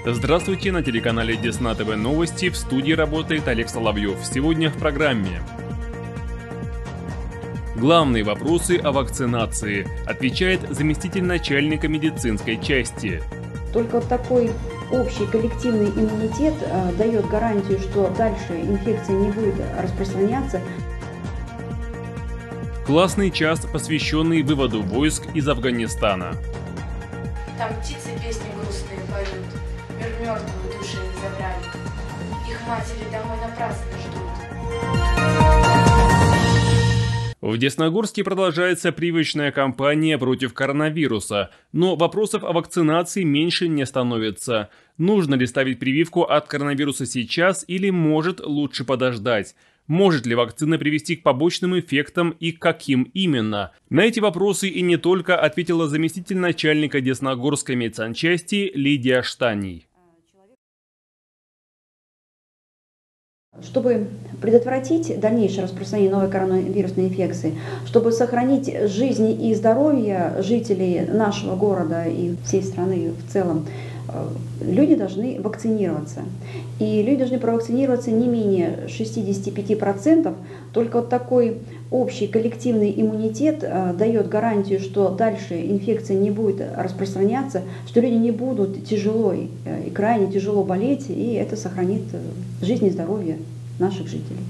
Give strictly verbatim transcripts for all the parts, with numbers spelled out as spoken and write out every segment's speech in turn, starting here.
Здравствуйте, на телеканале Десна ТВ Новости, в студии работает Олег Соловьев. Сегодня в программе. Главные вопросы о вакцинации, отвечает заместитель начальника медицинской части. Только вот такой общий коллективный иммунитет э, дает гарантию, что дальше инфекция не будет распространяться. Классный час, посвященный выводу войск из Афганистана. Там птицы песни грустные поют, мир мертвую души их забрали. Их матери домой напрасно ждут. В Десногорске продолжается прививочная кампания против коронавируса, но вопросов о вакцинации меньше не становится. Нужно ли ставить прививку от коронавируса сейчас или может лучше подождать? Может ли вакцина привести к побочным эффектам и каким именно? На эти вопросы и не только ответила заместитель начальника Десногорской медсанчасти Лидия Штаней. Чтобы предотвратить дальнейшее распространение новой коронавирусной инфекции, чтобы сохранить жизни и здоровье жителей нашего города и всей страны в целом, люди должны вакцинироваться. И люди должны провакцинироваться не менее шестидесяти пяти процентов. Только вот такой общий коллективный иммунитет дает гарантию, что дальше инфекция не будет распространяться, что люди не будут тяжело и крайне тяжело болеть, и это сохранит жизнь и здоровье наших жителей.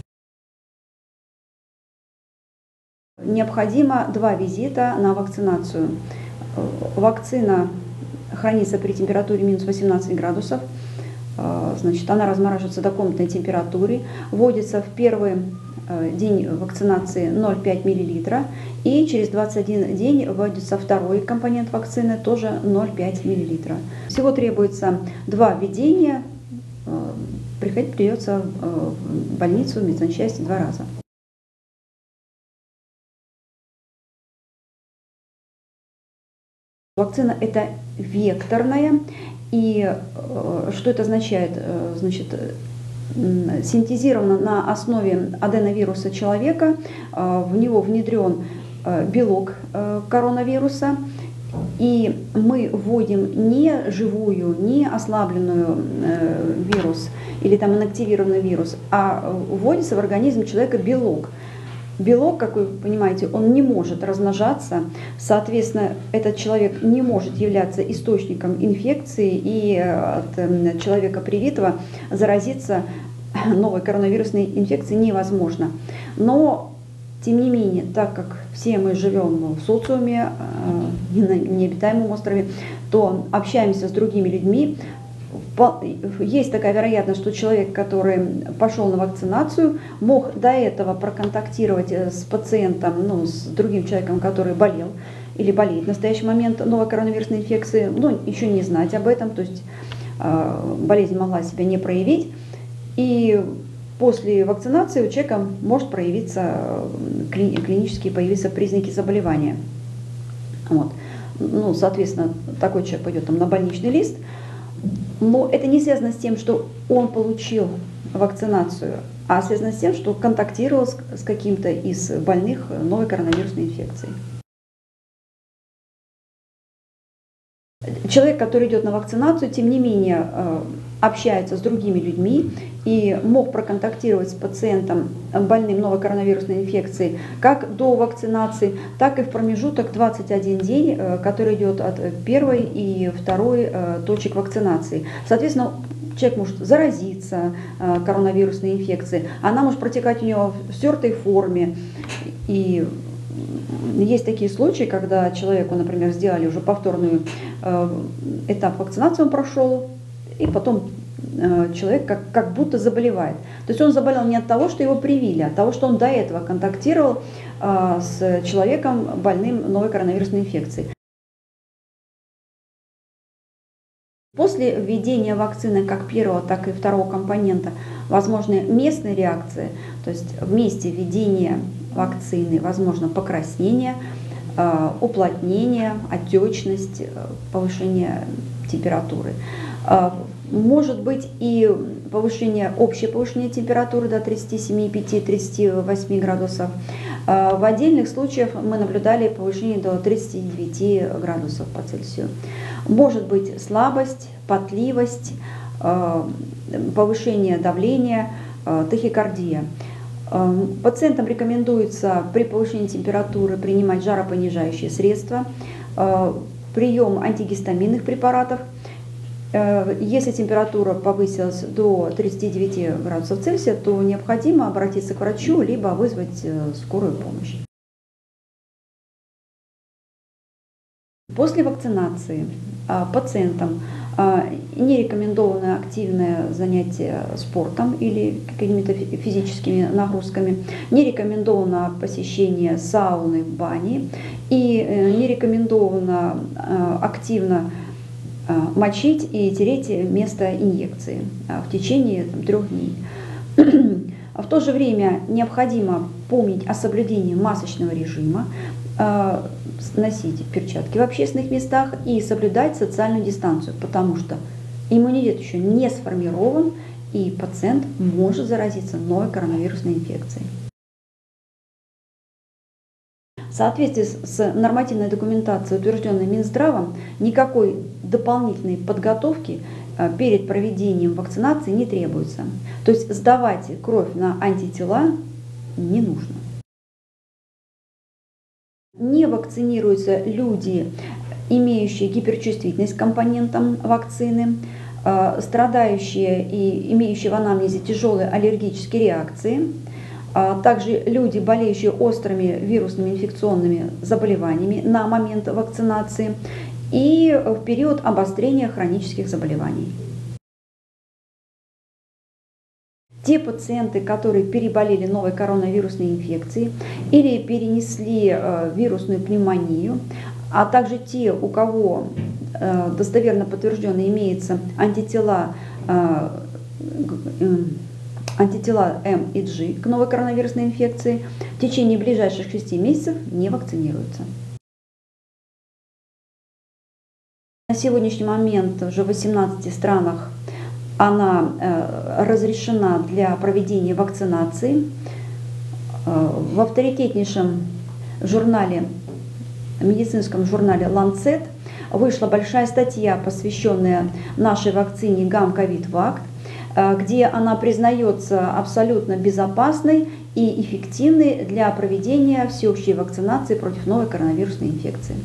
Необходимо два визита на вакцинацию. Вакцина хранится при температуре минус восемнадцать градусов. Значит, она размораживается до комнатной температуры. Вводится в первый день вакцинации ноль целых пять десятых миллилитра. И через двадцать один день вводится второй компонент вакцины, тоже ноль целых пять десятых миллилитра. Всего требуется два введения. Приходить придется в больницу, в медсанчасть два раза. Вакцина это векторная, и что это означает? Значит, синтезирована на основе аденовируса человека, в него внедрен белок коронавируса, и мы вводим не живую, не ослабленную вирус или там инактивированный вирус, а вводится в организм человека белок. Белок, как вы понимаете, он не может размножаться, соответственно, этот человек не может являться источником инфекции, и от человека привитого заразиться новой коронавирусной инфекцией невозможно. Но, тем не менее, так как все мы живем в социуме, на необитаемом острове, то общаемся с другими людьми. Есть такая вероятность, что человек, который пошел на вакцинацию, мог до этого проконтактировать с пациентом, ну, с другим человеком, который болел или болеет в настоящий момент новой коронавирусной инфекцией, ну, еще не знать об этом, то есть э, болезнь могла себя не проявить. И после вакцинации у человека может проявиться, кли, клинически появиться признаки заболевания. Вот. Ну, соответственно, такой человек пойдет там на больничный лист. Но это не связано с тем, что он получил вакцинацию, а связано с тем, что контактировал с, с каким-то из больных новой коронавирусной инфекцией. Человек, который идет на вакцинацию, тем не менее общается с другими людьми и мог проконтактировать с пациентом, больным новой коронавирусной инфекцией, как до вакцинации, так и в промежуток двадцать один день, который идет от первой и второй точек вакцинации. Соответственно, человек может заразиться коронавирусной инфекцией, она может протекать у него в стертой форме. И есть такие случаи, когда человеку, например, сделали уже повторный этап вакцинации, он прошел, и потом человек как, как будто заболевает. То есть он заболел не от того, что его привили, а от того, что он до этого контактировал а, с человеком, больным новой коронавирусной инфекцией. После введения вакцины как первого, так и второго компонента возможны местные реакции, то есть в месте введения вакцины возможно покраснение, уплотнение, отечность, повышение температуры. Может быть и повышение, общее повышение температуры до тридцати семи и пяти — тридцати восьми градусов. В отдельных случаях мы наблюдали повышение до тридцати девяти градусов по Цельсию. Может быть слабость, потливость, повышение давления, тахикардия. Пациентам рекомендуется при повышении температуры принимать жаропонижающие средства, прием антигистаминных препаратов. Если температура повысилась до тридцати девяти градусов Цельсия, то необходимо обратиться к врачу, либо вызвать скорую помощь. После вакцинации пациентам не рекомендовано активное занятие спортом или какими-то физическими нагрузками, не рекомендовано посещение сауны, бани и не рекомендовано активно мочить и тереть место инъекции в течение там, трех дней. В то же время необходимо помнить о соблюдении масочного режима, носить перчатки в общественных местах и соблюдать социальную дистанцию, потому что иммунитет еще не сформирован, и пациент может заразиться новой коронавирусной инфекцией. В соответствии с нормативной документацией, утвержденной Минздравом, никакой дополнительной подготовки перед проведением вакцинации не требуется. То есть сдавать кровь на антитела не нужно. Не вакцинируются люди, имеющие гиперчувствительность к компонентам вакцины, страдающие и имеющие в анамнезе тяжелые аллергические реакции, также люди, болеющие острыми вирусными инфекционными заболеваниями на момент вакцинации и в период обострения хронических заболеваний. Те пациенты, которые переболели новой коронавирусной инфекцией или перенесли вирусную пневмонию, а также те, у кого достоверно подтвержденно имеются антитела, антитела М и G к новой коронавирусной инфекции, в течение ближайших шести месяцев не вакцинируются. На сегодняшний момент уже в восемнадцати странах она разрешена для проведения вакцинации. В авторитетнейшем журнале, медицинском журнале Lancet вышла большая статья, посвященная нашей вакцине Гам-Ковид-Вак, где она признается абсолютно безопасной и эффективной для проведения всеобщей вакцинации против новой коронавирусной инфекции.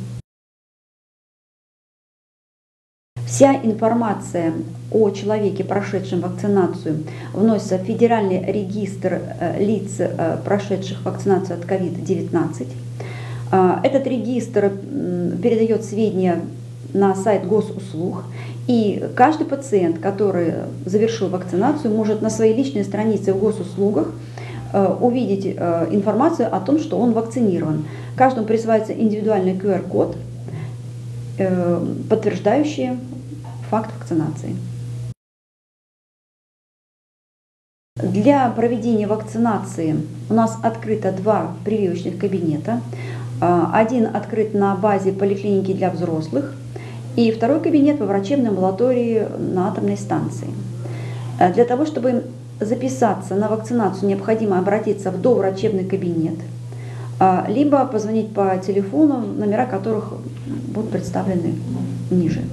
Вся информация о человеке, прошедшем вакцинацию, вносится в Федеральный регистр лиц, прошедших вакцинацию от ковид девятнадцать. Этот регистр передает сведения на сайт госуслуг, и каждый пациент, который завершил вакцинацию, может на своей личной странице в госуслугах увидеть информацию о том, что он вакцинирован. Каждому присылается индивидуальный ку эр код, подтверждающий факт вакцинации. Для проведения вакцинации у нас открыто два прививочных кабинета. Один открыт на базе поликлиники для взрослых, и второй кабинет во врачебной амбулатории на атомной станции. Для того, чтобы записаться на вакцинацию, необходимо обратиться в доврачебный кабинет, либо позвонить по телефону, номера которых будут представлены ниже.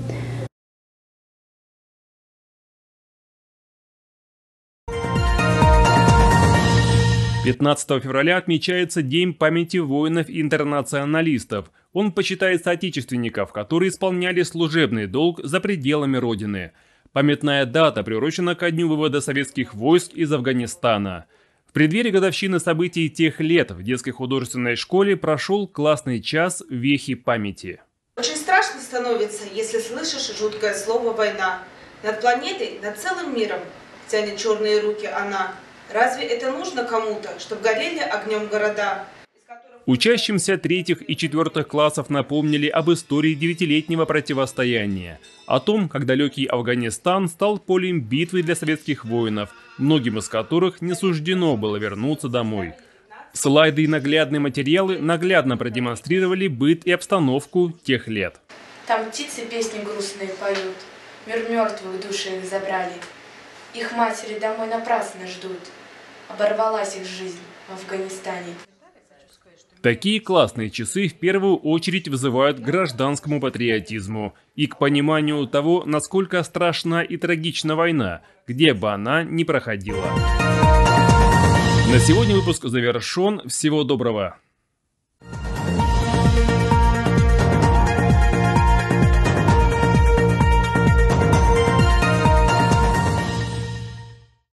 пятнадцатого февраля отмечается День памяти воинов-интернационалистов. Он почитает соотечественников, которые исполняли служебный долг за пределами Родины. Памятная дата приурочена ко дню вывода советских войск из Афганистана. В преддверии годовщины событий тех лет в детской художественной школе прошел классный час «Вехи памяти». Очень страшно становится, если слышишь жуткое слово «война». Над планетой, над целым миром тянет черные руки она. Разве это нужно кому-то, чтобы горели огнем города? Учащимся третьих и четвертых классов напомнили об истории девятилетнего противостояния, о том, как далекий Афганистан стал полем битвы для советских воинов, многим из которых не суждено было вернуться домой. Слайды и наглядные материалы наглядно продемонстрировали быт и обстановку тех лет. Там птицы песни грустные поют, мир мертвых души их забрали. Их матери домой напрасно ждут, оборвалась их жизнь в Афганистане. Такие классные часы в первую очередь вызывают к гражданскому патриотизму и к пониманию того, насколько страшна и трагична война, где бы она ни проходила. На сегодня выпуск завершен. Всего доброго.